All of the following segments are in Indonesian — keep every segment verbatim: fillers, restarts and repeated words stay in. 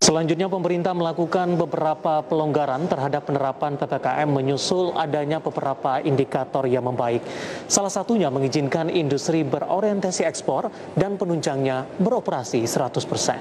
Selanjutnya, pemerintah melakukan beberapa pelonggaran terhadap penerapan P P K M menyusul adanya beberapa indikator yang membaik. Salah satunya mengizinkan industri berorientasi ekspor dan penunjangnya beroperasi seratus persen.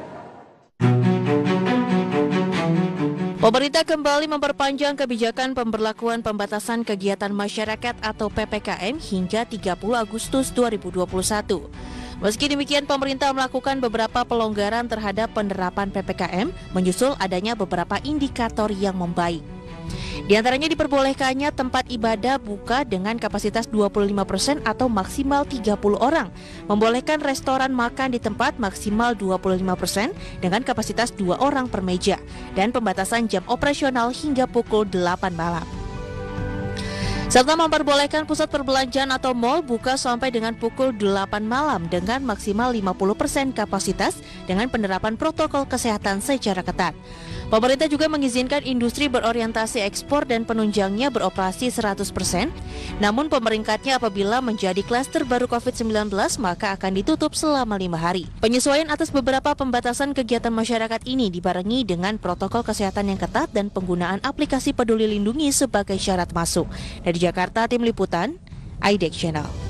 Pemerintah kembali memperpanjang kebijakan pemberlakuan pembatasan kegiatan masyarakat atau P P K M hingga tiga puluh Agustus dua ribu dua puluh satu. Meski demikian, pemerintah melakukan beberapa pelonggaran terhadap penerapan P P K M menyusul adanya beberapa indikator yang membaik. Di antaranya diperbolehkannya tempat ibadah buka dengan kapasitas dua puluh lima persen atau maksimal tiga puluh orang, membolehkan restoran makan di tempat maksimal dua puluh lima persen dengan kapasitas dua orang per meja, dan pembatasan jam operasional hingga pukul delapan malam. Serta memperbolehkan pusat perbelanjaan atau mal buka sampai dengan pukul delapan malam dengan maksimal lima puluh persen kapasitas dengan penerapan protokol kesehatan secara ketat. Pemerintah juga mengizinkan industri berorientasi ekspor dan penunjangnya beroperasi seratus persen, namun pemeringkatnya apabila menjadi klaster baru covid sembilan belas maka akan ditutup selama lima hari. Penyesuaian atas beberapa pembatasan kegiatan masyarakat ini dibarengi dengan protokol kesehatan yang ketat dan penggunaan aplikasi Peduli Lindungi sebagai syarat masuk. Dari Jakarta, Tim Liputan, I D E X Channel.